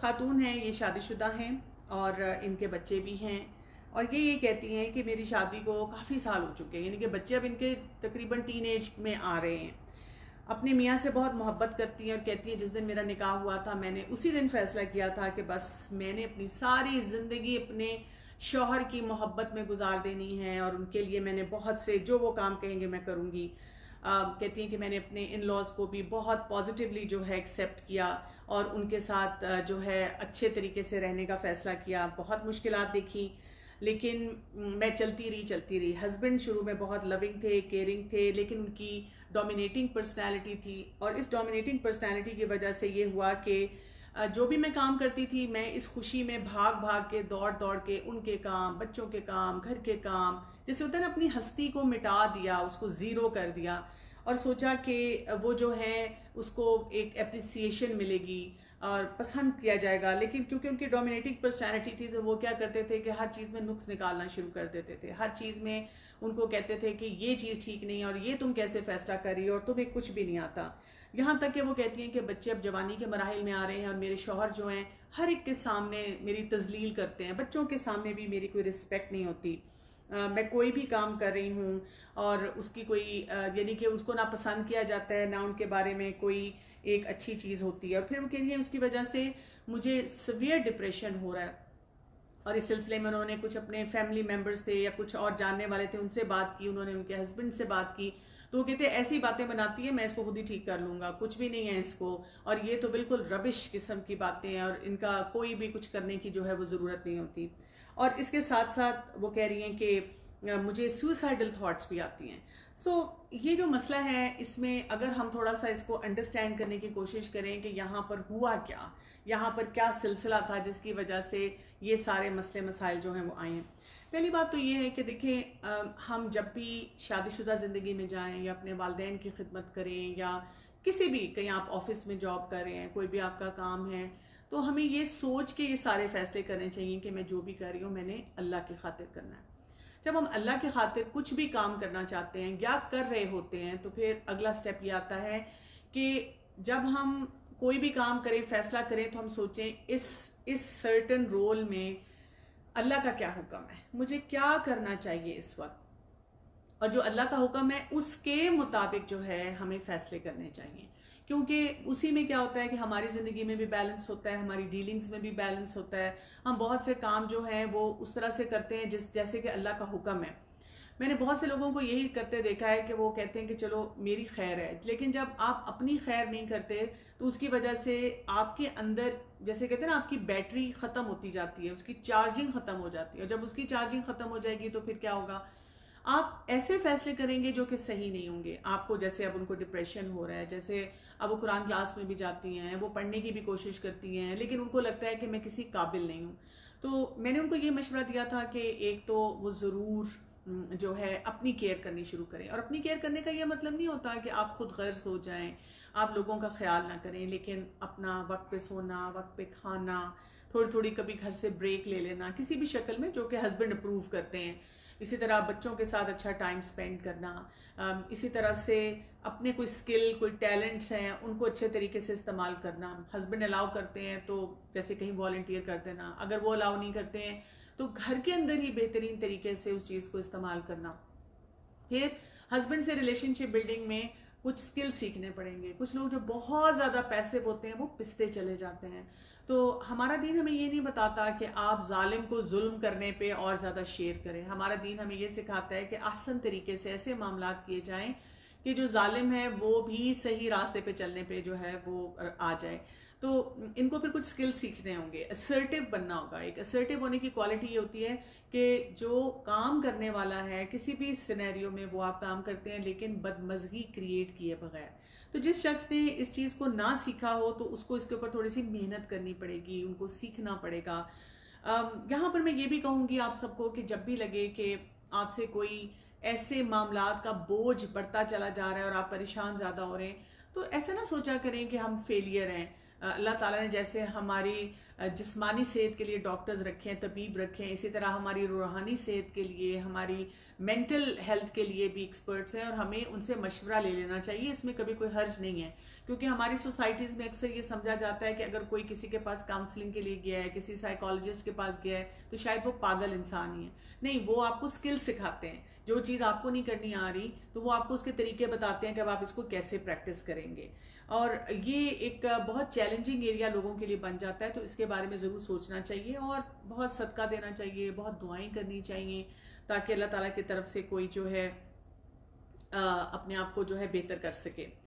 खातून हैं, ये शादीशुदा हैं और इनके बच्चे भी हैं। और ये कहती हैं कि मेरी शादी को काफ़ी साल हो चुके हैं, यानी कि बच्चे अब इनके तकरीबन टीन एज में आ रहे हैं। अपने मियाँ से बहुत मोहब्बत करती हैं और कहती हैं जिस दिन मेरा निकाह हुआ था मैंने उसी दिन फैसला किया था कि बस मैंने अपनी सारी ज़िंदगी अपने शौहर की मोहब्बत में गुजार देनी है और उनके लिए मैंने बहुत से जो वो काम कहेंगे मैं करूँगी। कहती हैं कि मैंने अपने इन लॉज को भी बहुत पॉजिटिवली जो है एक्सेप्ट किया और उनके साथ जो है अच्छे तरीके से रहने का फ़ैसला किया। बहुत मुश्किलात देखी लेकिन मैं चलती रही। हस्बैंड शुरू में बहुत लविंग थे, केयरिंग थे, लेकिन उनकी डोमिनेटिंग पर्सनालिटी थी और इस डोमिनेटिंग पर्सनालिटी की वजह से ये हुआ कि जो भी मैं काम करती थी मैं इस खुशी में भाग भाग के दौड़ के उनके काम, बच्चों के काम, घर के काम, जैसे होता है ना, अपनी हस्ती को मिटा दिया, उसको ज़ीरो कर दिया और सोचा कि वो जो है उसको एक एप्रिसिएशन मिलेगी और पसंद किया जाएगा। लेकिन क्योंकि उनकी डोमिनेटिंग पर्सनैलिटी थी तो वो क्या करते थे कि हर चीज़ में नुक्स निकालना शुरू कर देते थे। हर चीज़ में उनको कहते थे कि ये चीज़ ठीक नहीं और ये तुम कैसे फैसला कर रही हो और तुम्हें कुछ भी नहीं आता। यहाँ तक कि वो कहती हैं कि बच्चे अब जवानी के मराहिल में आ रहे हैं और मेरे शौहर जो हैं हर एक के सामने मेरी तजलील करते हैं, बच्चों के सामने भी मेरी कोई रिस्पेक्ट नहीं होती। मैं कोई भी काम कर रही हूँ और उसकी कोई यानी कि उसको ना पसंद किया जाता है, ना उनके बारे में कोई एक अच्छी चीज़ होती है। और फिर वो कह रही है उसकी वजह से मुझे सीवियर डिप्रेशन हो रहा है। और इस सिलसिले में उन्होंने कुछ अपने फैमिली मेम्बर्स थे या कुछ और जानने वाले थे उनसे बात की, उन्होंने उनके हस्बैंड से बात की तो वो कहते ऐसी बातें बनाती है, मैं इसको खुद ही ठीक कर लूँगा, कुछ भी नहीं है इसको, और ये तो बिल्कुल रबिश किस्म की बातें हैं और इनका कोई भी कुछ करने की जो है वो ज़रूरत नहीं होती। और इसके साथ साथ वो कह रही हैं कि मुझे सुसाइडल थॉट्स भी आती हैं। सो ये जो मसला है इसमें अगर हम थोड़ा सा इसको अंडरस्टैंड करने की कोशिश करें कि यहाँ पर हुआ क्या, यहाँ पर क्या सिलसिला था जिसकी वजह से ये सारे मसले मसाइल जो हैं वो आए हैं। पहली बात तो ये है कि देखें, हम जब भी शादीशुदा ज़िंदगी में जाएं या अपने वालिदैन की खिदमत करें या किसी भी, कहीं आप ऑफिस में जॉब कर रहे हैं, कोई भी आपका काम है, तो हमें ये सोच के ये सारे फैसले करने चाहिए कि मैं जो भी कर रही हूँ मैंने अल्लाह की खातिर करना है। जब हम अल्लाह की खातिर कुछ भी काम करना चाहते हैं या कर रहे होते हैं तो फिर अगला स्टेप ये आता है कि जब हम कोई भी काम करें, फैसला करें, तो हम सोचें इस सर्टन रोल में अल्लाह का क्या हुक्म है, मुझे क्या करना चाहिए इस वक्त, और जो अल्लाह का हुक्म है उसके मुताबिक जो है हमें फैसले करने चाहिए। क्योंकि उसी में क्या होता है कि हमारी ज़िंदगी में भी बैलेंस होता है, हमारी डीलिंग्स में भी बैलेंस होता है। हम बहुत से काम जो हैं वो उस तरह से करते हैं जैसे कि अल्लाह का हुक्म है। मैंने बहुत से लोगों को यही करते देखा है कि वो कहते हैं कि चलो मेरी खैर है, लेकिन जब आप अपनी खैर नहीं करते तो उसकी वजह से आपके अंदर, जैसे कहते हैं ना, आपकी बैटरी ख़त्म होती जाती है, उसकी चार्जिंग ख़त्म हो जाती है। और जब उसकी चार्जिंग ख़त्म हो जाएगी तो फिर क्या होगा, आप ऐसे फैसले करेंगे जो कि सही नहीं होंगे। आपको जैसे अब उनको डिप्रेशन हो रहा है, जैसे अब वो कुरान क्लास में भी जाती हैं, वो पढ़ने की भी कोशिश करती हैं, लेकिन उनको लगता है कि मैं किसी काबिल नहीं हूँ। तो मैंने उनको ये मशवरा दिया था कि एक तो वो ज़रूर जो है अपनी केयर करनी शुरू करें। और अपनी केयर करने का ये मतलब नहीं होता कि आप खुद गर्ज हो जाएं, आप लोगों का ख्याल ना करें, लेकिन अपना वक्त पे सोना, वक्त पे खाना, थोड़ी थोड़ी कभी घर से ब्रेक ले लेना किसी भी शक्ल में जो कि हस्बैंड अप्रूव करते हैं। इसी तरह बच्चों के साथ अच्छा टाइम स्पेंड करना, इसी तरह से अपने कोई स्किल, कोई टैलेंट्स हैं उनको अच्छे तरीके से इस्तेमाल करना। हस्बैंड अलाउ करते हैं तो जैसे कहीं वॉलंटियर कर देना, अगर वो अलाउ नहीं करते हैं तो घर के अंदर ही बेहतरीन तरीके से उस चीज़ को इस्तेमाल करना। फिर हस्बैंड से रिलेशनशिप बिल्डिंग में कुछ स्किल सीखने पड़ेंगे। कुछ लोग जो बहुत ज़्यादा पैसिव होते हैं वो पिसते चले जाते हैं। तो हमारा दीन हमें ये नहीं बताता कि आप जालिम को जुल्म करने पे और ज़्यादा शेयर करें। हमारा दीन हमें ये सिखाता है कि आसान तरीके से ऐसे मामलात किए जाएं कि जो जालिम है वो भी सही रास्ते पे चलने पे जो है वो आ जाए। तो इनको फिर कुछ स्किल सीखने होंगे, असर्टिव बनना होगा। एक असर्टिव होने की क्वालिटी ये होती है कि जो काम करने वाला है किसी भी सिनेरियो में वो आप काम करते हैं लेकिन बदमज़गी क्रिएट किए बगैर। तो जिस शख्स ने इस चीज़ को ना सीखा हो तो उसको इसके ऊपर थोड़ी सी मेहनत करनी पड़ेगी, उनको सीखना पड़ेगा। यहाँ पर मैं ये भी कहूँगी आप सबको कि जब भी लगे कि आपसे कोई ऐसे मामलात का बोझ बढ़ता चला जा रहा है और आप परेशान ज़्यादा हो रहे हैं, तो ऐसा ना सोचा करें कि हम फेलियर हैं। अल्लाह ताला ने जैसे हमारी जिस्मानी सेहत के लिए डॉक्टर्स रखें, तबीब रखें, इसी तरह हमारी रूहानी सेहत के लिए, हमारी मेंटल हेल्थ के लिए भी एक्सपर्ट्स हैं और हमें उनसे मशवरा ले लेना चाहिए। इसमें कभी कोई हर्ज नहीं है, क्योंकि हमारी सोसाइटीज़ में अक्सर ये समझा जाता है कि अगर कोई किसी के पास काउंसलिंग के लिए गया है, किसी साइकोलॉजिस्ट के पास गया है, तो शायद वो पागल इंसान ही है। नहीं, वो आपको स्किल सिखाते हैं। जो चीज़ आपको नहीं करनी आ रही तो वो आपको उसके तरीके बताते हैं कि अब आप इसको कैसे प्रैक्टिस करेंगे। और ये एक बहुत चैलेंजिंग एरिया लोगों के लिए बन जाता है, तो इसके बारे में ज़रूर सोचना चाहिए और बहुत सदका देना चाहिए, बहुत दुआएं करनी चाहिए, ताकि अल्लाह ताला की तरफ से कोई जो है अपने आप को जो है बेहतर कर सके।